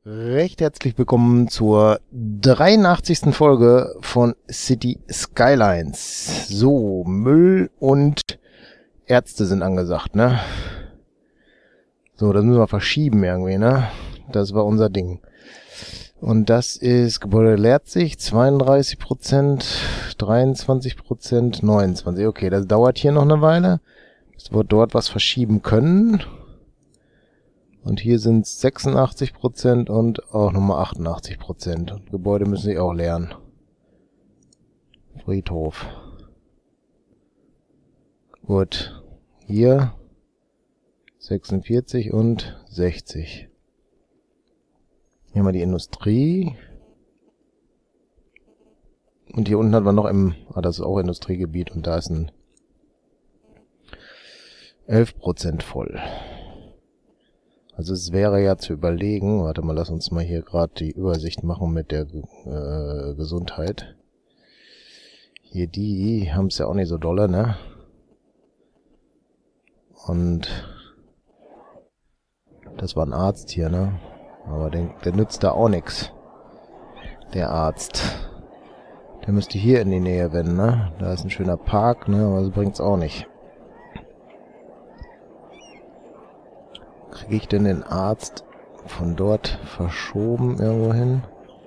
Recht herzlich willkommen zur 83. Folge von City Skylines. So, Müll und Ärzte sind angesagt, ne? So, das müssen wir verschieben irgendwie, ne? Das war unser Ding. Und das ist, Gebäude leert sich, 32%, 23%, 29%. Okay, das dauert hier noch eine Weile. Es wird dort was verschieben können. Und hier sind es 86% und auch nochmal 88%. Und Gebäude müssen sich auch leeren. Friedhof. Gut. Hier 46 und 60. Hier haben wir die Industrie. Und hier unten hat man noch das ist auch Industriegebiet und da ist ein 11% voll. Also es wäre ja zu überlegen, warte mal, lass uns mal hier gerade die Übersicht machen mit der Gesundheit. Hier die haben es ja auch nicht so dolle, ne? Und das war ein Arzt hier, ne? Aber der nützt da auch nichts. Der Arzt. Der müsste hier in die Nähe wenden, ne? Da ist ein schöner Park, ne? Aber das bringt's auch nicht. Kriege ich denn den Arzt von dort verschoben irgendwo hin?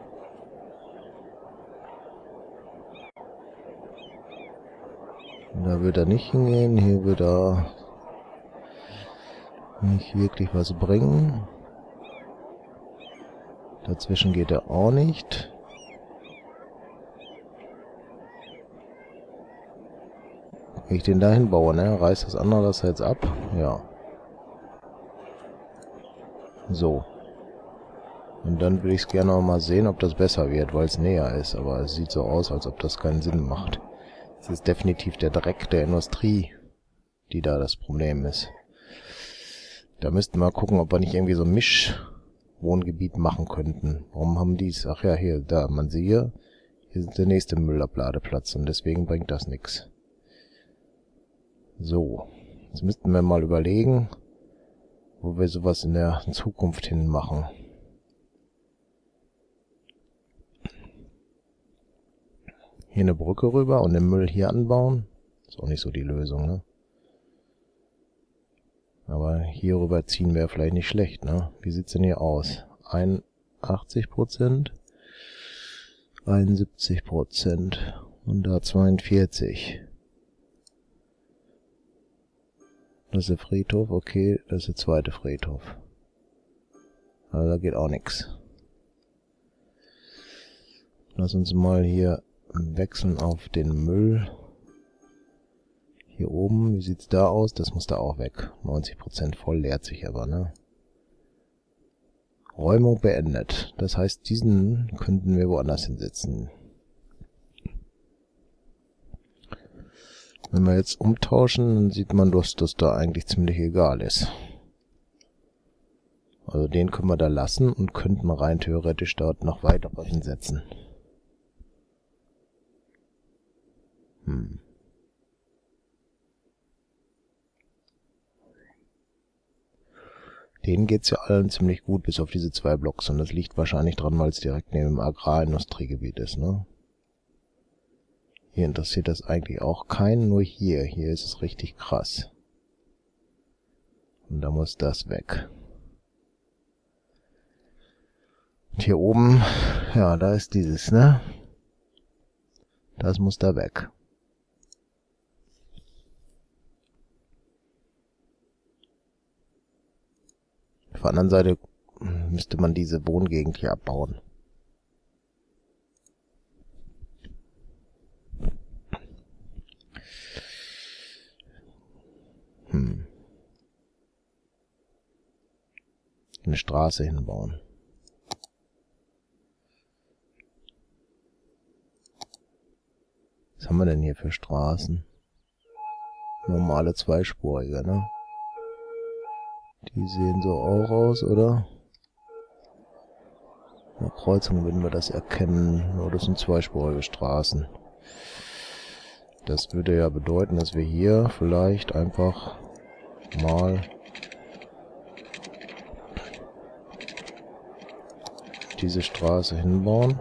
Da wird er nicht hingehen. Hier wird er nicht wirklich was bringen. Dazwischen geht er auch nicht. Wenn ich den da hinbaue, ne? Reißt das andere das jetzt ab? Ja. So. Und dann würde ich es gerne auch mal sehen, ob das besser wird, weil es näher ist. Aber es sieht so aus, als ob das keinen Sinn macht. Es ist definitiv der Dreck der Industrie, die da das Problem ist. Da müssten wir gucken, ob wir nicht irgendwie so ein Mischwohngebiet machen könnten. Warum haben die es? Ach ja, hier, da, man sieht hier ist der nächste Müllabladeplatz und deswegen bringt das nichts. So. Jetzt müssten wir mal überlegen, wo wir sowas in der Zukunft hin machen. Hier eine Brücke rüber und den Müll hier anbauen. Ist auch nicht so die Lösung, ne? Aber hier rüber ziehen wäre vielleicht nicht schlecht, ne? Wie sieht's denn hier aus? 81%, 71% und da 42%. Das ist der Friedhof, okay, das ist der zweite Friedhof. Also da geht auch nichts. Lass uns mal hier wechseln auf den Müll. Hier oben, wie sieht's da aus? Das muss da auch weg. 90% voll, leert sich aber, ne? Räumung beendet. Das heißt, diesen könnten wir woanders hinsetzen. Wenn wir jetzt umtauschen, dann sieht man, dass das da eigentlich ziemlich egal ist. Also den können wir da lassen und könnten rein theoretisch dort noch weitere hinsetzen. Denen geht's ja allen ziemlich gut, bis auf diese 2 Blocks. Und das liegt wahrscheinlich dran, weil es direkt neben dem Agrarindustriegebiet ist, ne? Hier interessiert das eigentlich auch keinen, nur hier. Hier ist es richtig krass. Und da muss das weg. Und hier oben, ja, da ist dieses, ne? Das muss da weg. Auf der anderen Seite müsste man diese Wohngegend hier abbauen. Eine Straße hinbauen. Was haben wir denn hier für Straßen? Normale zweispurige, ne? Die sehen so auch aus, oder? In der Kreuzung würden wir das erkennen. Oh, das sind zweispurige Straßen. Das würde ja bedeuten, dass wir hier vielleicht einfach mal diese Straße hinbauen.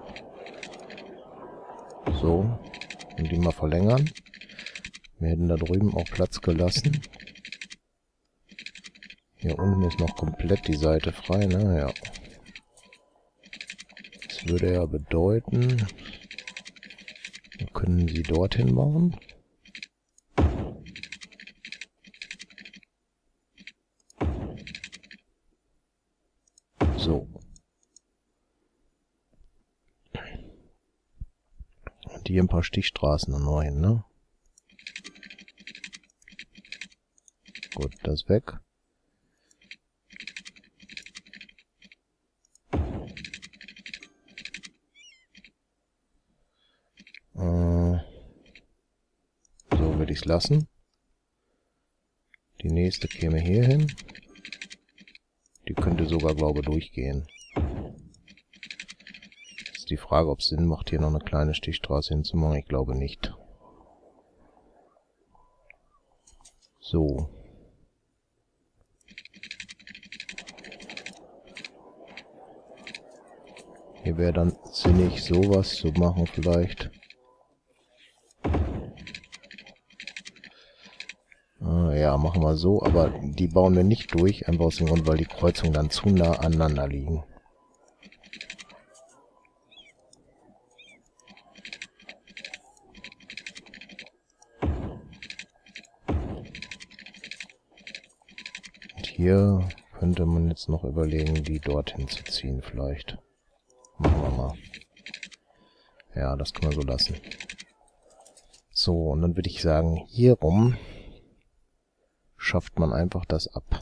So. Und die mal verlängern. Wir hätten da drüben auch Platz gelassen. Hier unten ist noch komplett die Seite frei, ne? Ja. Das würde ja bedeuten, wir können sie dorthin bauen. So. Und hier ein paar Stichstraßen an neuen, ne? Gut, das ist weg. So würde ich es lassen. Die nächste käme hier hin. Die könnte sogar, glaube ich, durchgehen. Ist die Frage, ob es Sinn macht, hier noch eine kleine Stichstraße hinzumachen. Ich glaube nicht. So. Hier wäre dann sinnig, sowas zu machen vielleicht. Ja, machen wir so, aber die bauen wir nicht durch, einfach aus dem Grund, weil die Kreuzungen dann zu nah aneinander liegen. Und hier könnte man jetzt noch überlegen, die dorthin zu ziehen vielleicht. Machen wir mal. Ja, das können wir so lassen. So, und dann würde ich sagen, hier rum schafft man einfach das ab.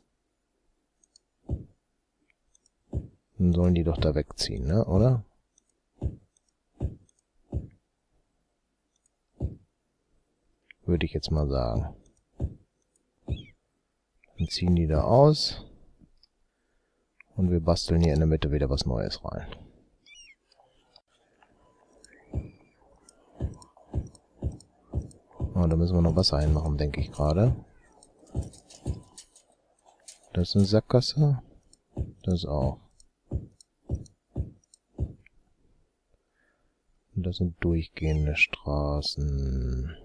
Dann sollen die doch da wegziehen, ne? Oder? Würde ich jetzt mal sagen. Dann ziehen die da aus. Und wir basteln hier in der Mitte wieder was Neues rein. Oh, da müssen wir noch Wasser einmachen, denke ich gerade. Das ist eine Sackgasse. Das auch. Und das sind durchgehende Straßen.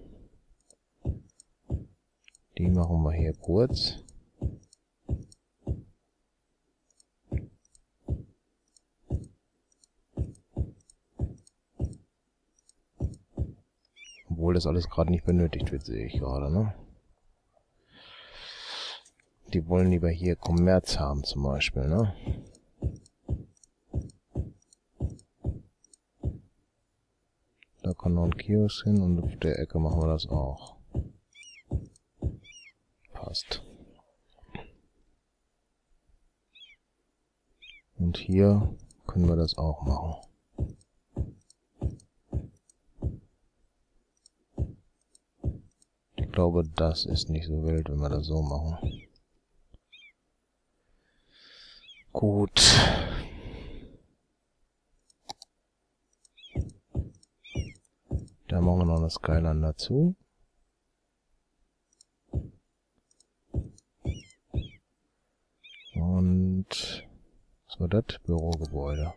Die machen wir hier kurz. Obwohl das alles gerade nicht benötigt wird, sehe ich gerade, ne? Die wollen lieber hier Kommerz haben zum Beispiel, ne? Da kann noch ein Kiosk hin und auf der Ecke machen wir das auch. Passt. Und hier können wir das auch machen. Ich glaube, das ist nicht so wild, wenn wir das so machen. Gut. Da machen wir noch eine Skyline dazu. Und was war das? Bürogebäude.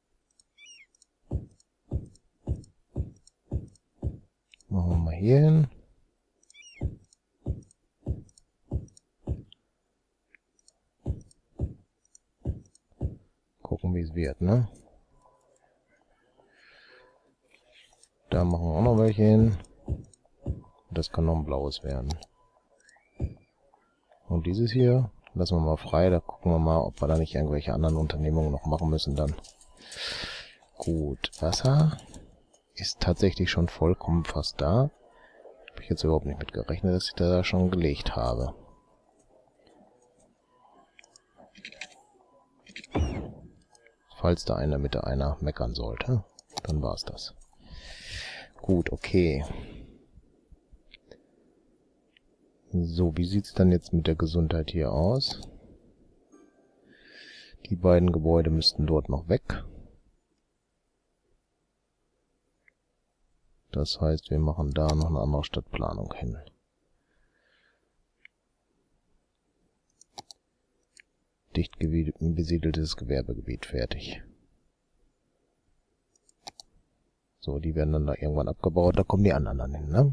Machen wir mal hier hin. Gucken, wie es wird, ne? Da machen wir auch noch welche hin. Das kann noch ein blaues werden. Und dieses hier lassen wir mal frei. Da gucken wir mal, ob wir da nicht irgendwelche anderen Unternehmungen noch machen müssen dann. Gut, Wasser ist tatsächlich schon vollkommen fast da. Habe ich jetzt überhaupt nicht mit gerechnet, dass ich da schon gelegt habe. Falls da in der Mitte einer meckern sollte, dann war es das. Gut, okay. So, wie sieht es dann jetzt mit der Gesundheit hier aus? Die beiden Gebäude müssten dort noch weg. Das heißt, wir machen da noch eine andere Stadtplanung hin. Dicht besiedeltes Gewerbegebiet fertig. So, die werden dann da irgendwann abgebaut, da kommen die anderen dann hin, ne?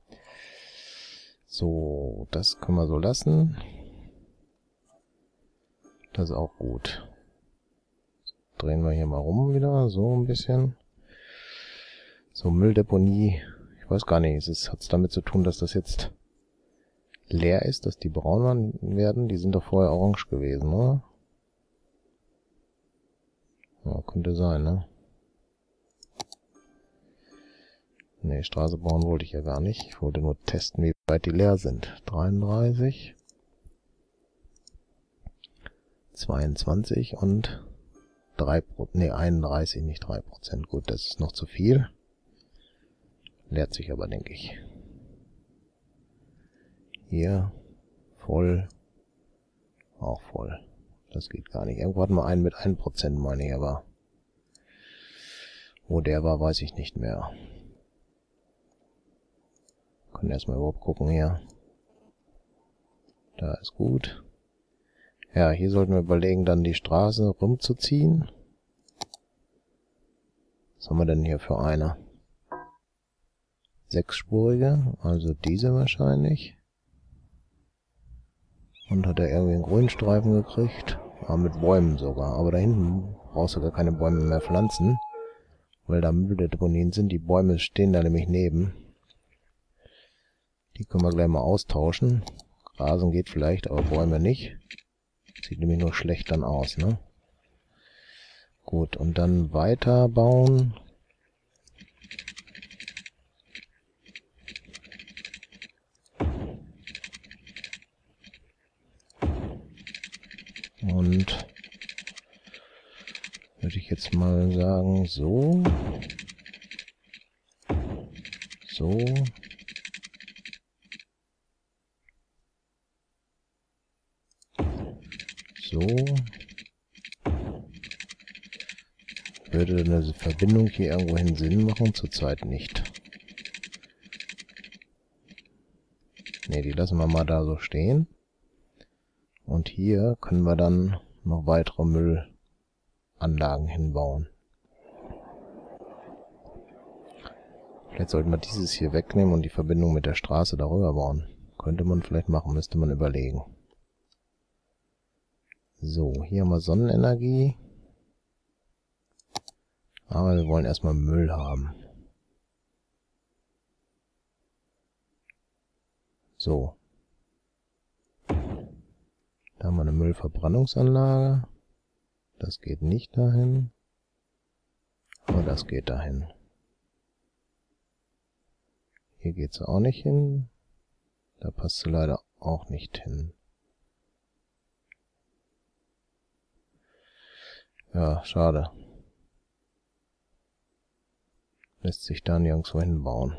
So, das können wir so lassen. Das ist auch gut. Drehen wir hier mal rum wieder, so ein bisschen. So, Mülldeponie. Ich weiß gar nicht, hat es damit zu tun, dass das jetzt leer ist, dass die braun werden? Die sind doch vorher orange gewesen, oder? Ja, könnte sein, ne? Ne, Straße bauen wollte ich ja gar nicht. Ich wollte nur testen, wie weit die leer sind. 33, 22 und 31, nicht 3%. Gut, das ist noch zu viel. Leert sich aber, denke ich. Hier, voll. Auch voll. Das geht gar nicht. Irgendwo hatten wir einen mit 1%, meine ich, aber wo der war, weiß ich nicht mehr. Können erstmal überhaupt gucken hier. Da ist gut. Ja, hier sollten wir überlegen, dann die Straße rumzuziehen. Was haben wir denn hier für eine? 6-spurige, also diese wahrscheinlich. Und hat er irgendwie einen grünen Streifen gekriegt. Ah, mit Bäumen sogar. Aber da hinten brauchst du gar keine Bäume mehr pflanzen. Weil da Mülldeponien sind. Die Bäume stehen da nämlich neben. Die können wir gleich mal austauschen. Rasen geht vielleicht, aber Bäume nicht. Sieht nämlich nur schlecht dann aus, ne? Gut, und dann weiter bauen. Und würde ich jetzt mal sagen, so. So. So. Würde eine Verbindung hier irgendwohin Sinn machen? Zurzeit nicht. Ne, die lassen wir mal da so stehen. Und hier können wir dann noch weitere Müllanlagen hinbauen. Vielleicht sollten wir dieses hier wegnehmen und die Verbindung mit der Straße darüber bauen. Könnte man vielleicht machen, müsste man überlegen. So, hier haben wir Sonnenenergie. Aber wir wollen erstmal Müll haben. So. Da haben wir eine Müllverbrennungsanlage. Das geht nicht dahin. Aber das geht dahin. Hier geht es auch nicht hin. Da passt sie leider auch nicht hin. Ja, schade. Lässt sich da nirgendwo hinbauen.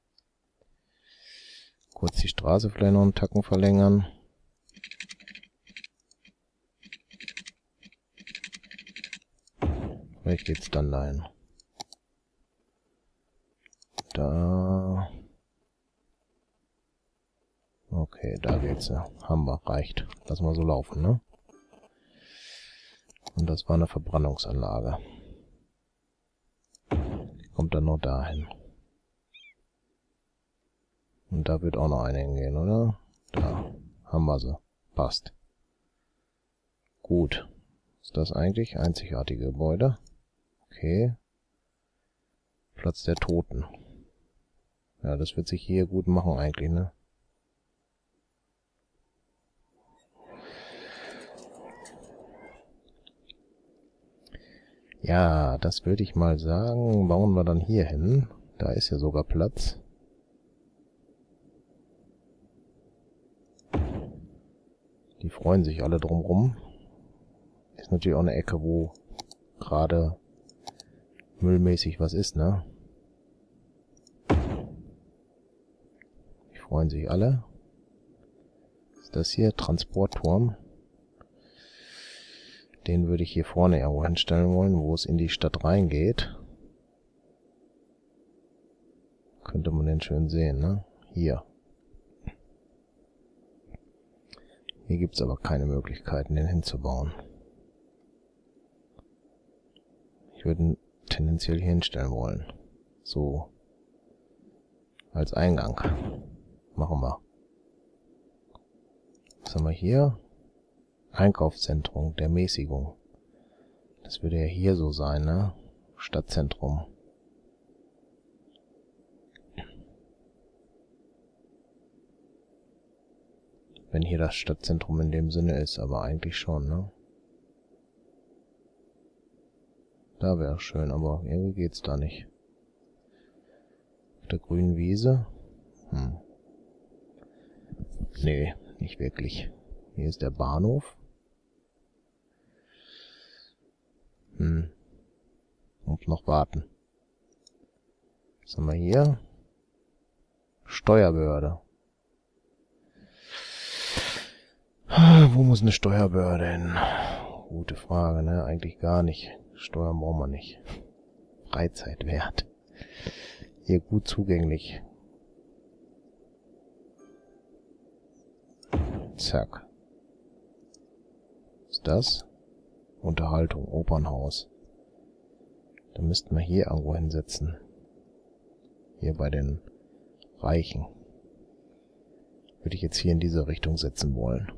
Kurz die Straße vielleicht noch einen Tacken verlängern. Vielleicht geht's dann dahin. Da. Okay, da geht's ja. Haben wir, reicht. Lass mal so laufen, ne? Und das war eine Verbrennungsanlage. Die kommt dann noch dahin. Und da wird auch noch eine hingehen, oder? Da haben wir sie. Passt. Gut. Ist das eigentlich einzigartige Gebäude? Okay. Platz der Toten. Ja, das wird sich hier gut machen eigentlich, ne? Ja, das würde ich mal sagen, bauen wir dann hier hin. Da ist ja sogar Platz. Die freuen sich alle drumrum. Ist natürlich auch eine Ecke, wo gerade müllmäßig was ist, ne? Die freuen sich alle. Ist das hier Transportturm? Den würde ich hier vorne irgendwo hinstellen wollen, wo es in die Stadt reingeht. Könnte man den schön sehen, ne? Hier. Hier gibt es aber keine Möglichkeiten, den hinzubauen. Ich würde ihn tendenziell hier hinstellen wollen. So. Als Eingang. Machen wir. Was haben wir hier? Einkaufszentrum der Mäßigung. Das würde ja hier so sein, ne? Stadtzentrum. Wenn hier das Stadtzentrum in dem Sinne ist, aber eigentlich schon, ne? Da wäre schön, aber irgendwie geht's da nicht. Auf der grünen Wiese? Nee, nicht wirklich. Hier ist der Bahnhof. Muss noch warten. Was haben wir hier? Steuerbehörde. Wo muss eine Steuerbehörde hin? Gute Frage, ne? Eigentlich gar nicht. Steuern brauchen wir nicht. Freizeitwert. Hier gut zugänglich. Zack. Was ist das? Unterhaltung, Opernhaus. Da müssten wir hier irgendwo hinsetzen. Hier bei den Reichen. Würde ich jetzt hier in diese Richtung setzen wollen.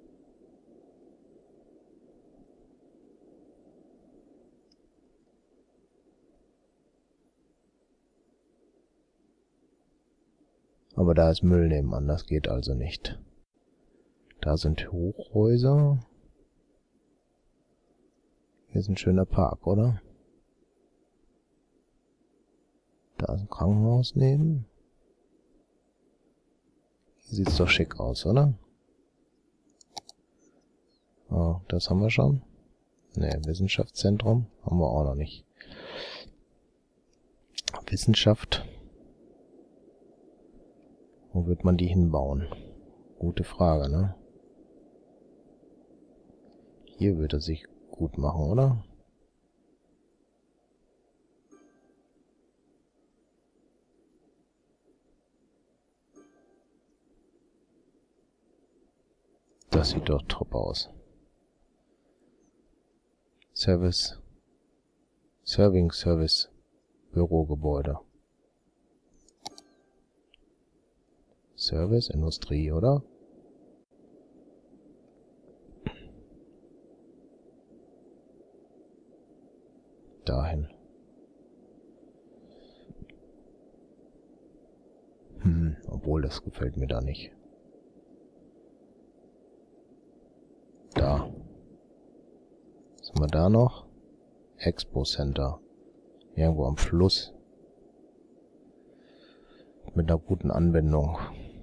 Aber da ist Müll nebenan, das geht also nicht. Da sind Hochhäuser. Hier ist ein schöner Park, oder? Da ist ein Krankenhaus neben. Hier sieht's doch schick aus, oder? Ah, das haben wir schon. Ne, Wissenschaftszentrum haben wir auch noch nicht. Wissenschaft. Wo wird man die hinbauen? Gute Frage, ne? Hier würde er sich gut machen, oder? Das sieht doch top aus. Service. Service. Bürogebäude. Service, Industrie, oder? Dahin. Obwohl, das gefällt mir da nicht. Da. Was haben wir da noch? Expo Center. Irgendwo am Fluss. Mit einer guten Anbindung.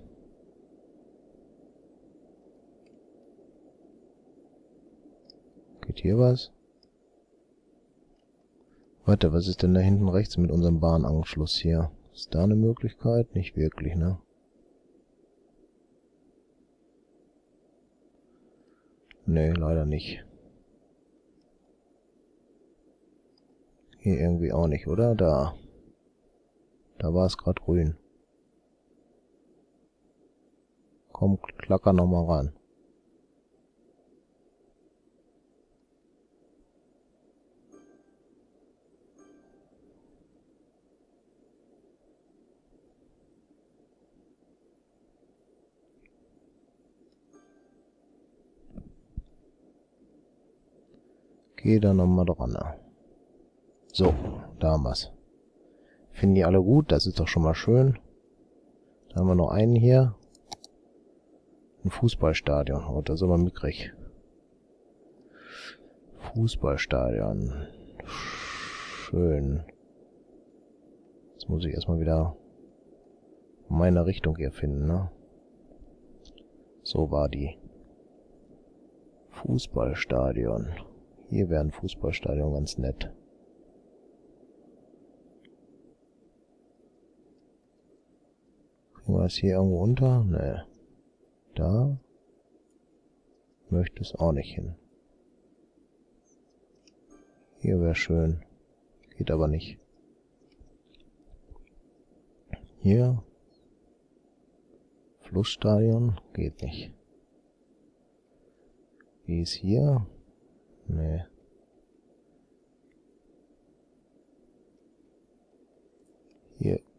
Geht hier was? Warte, was ist denn da hinten rechts mit unserem Bahnanschluss hier? Ist da eine Möglichkeit? Nicht wirklich, ne? Nee, leider nicht. Hier irgendwie auch nicht, oder? Da. Da war es gerade grün. Komm, klacker nochmal ran. Geh da nochmal dran. So, da haben wir's. Finden die alle gut? Das ist doch schon mal schön. Da haben wir noch einen hier. Ein Fußballstadion. Oh, das ist aber mickrig. Fußballstadion. Schön. Jetzt muss ich erstmal wieder meine Richtung hier finden, ne? So war die. Fußballstadion. Hier wäre ein Fußballstadion ganz nett. Kriegen wir es hier irgendwo unter? Ne. Da möchte es auch nicht hin. Hier wäre schön. Geht aber nicht. Hier. Flussstadion. Geht nicht. Wie ist hier? Nee.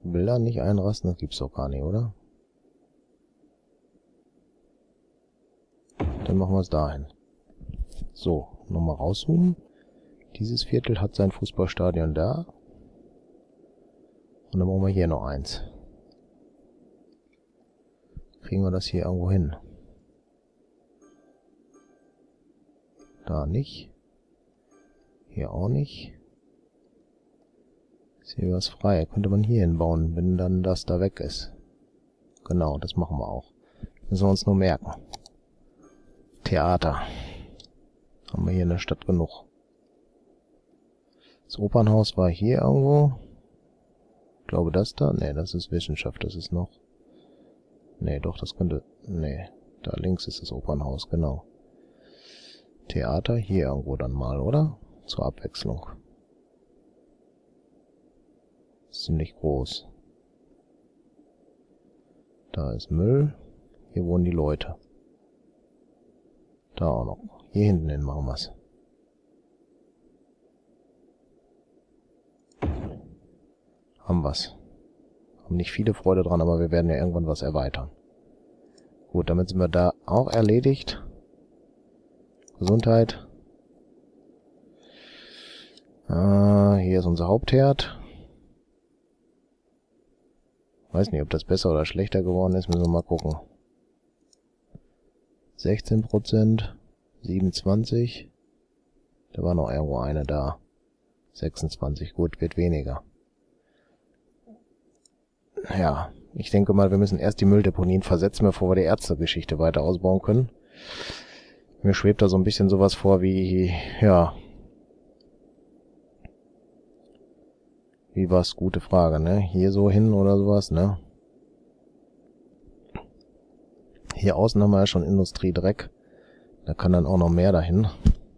Bilder nicht einrasten, das gibt's doch gar nicht, oder? Dann machen wir es dahin. So, nochmal rauszoomen. Dieses Viertel hat sein Fußballstadion da. Und dann brauchen wir hier noch eins. Kriegen wir das hier irgendwo hin? Da nicht. Hier auch nicht. Ist hier was frei. Könnte man hier hinbauen, wenn dann das da weg ist. Genau, das machen wir auch. Müssen wir uns nur merken. Theater. Haben wir hier in der Stadt genug. Das Opernhaus war hier irgendwo. Ich glaube das da. Ne, das ist Wissenschaft. Das ist noch... Ne, doch, das könnte... Ne, da links ist das Opernhaus, genau. Theater hier irgendwo dann mal, oder? Zur Abwechslung. Ziemlich groß. Da ist Müll. Hier wohnen die Leute. Da auch noch. Hier hinten hin machen wir's. Haben wir's. Haben nicht viele Freude dran, aber wir werden ja irgendwann was erweitern. Gut, damit sind wir da auch erledigt. Gesundheit. Hier ist unser Hauptherd. Weiß nicht, ob das besser oder schlechter geworden ist, müssen wir mal gucken. 16%, 27. Da war noch irgendwo eine da. 26, gut, wird weniger. Ja, ich denke mal, wir müssen erst die Mülldeponien versetzen, bevor wir die Ärztegeschichte weiter ausbauen können. Mir schwebt da so ein bisschen sowas vor wie, ja... Wie war's? Gute Frage, ne? Hier so hin oder sowas, ne? Hier außen haben wir ja schon Industriedreck. Da kann dann auch noch mehr dahin.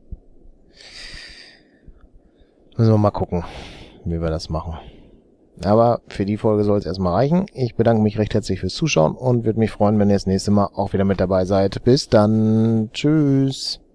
Müssen wir mal gucken, wie wir das machen. Aber für die Folge soll es erstmal reichen. Ich bedanke mich recht herzlich fürs Zuschauen und würde mich freuen, wenn ihr das nächste Mal auch wieder mit dabei seid. Bis dann. Tschüss.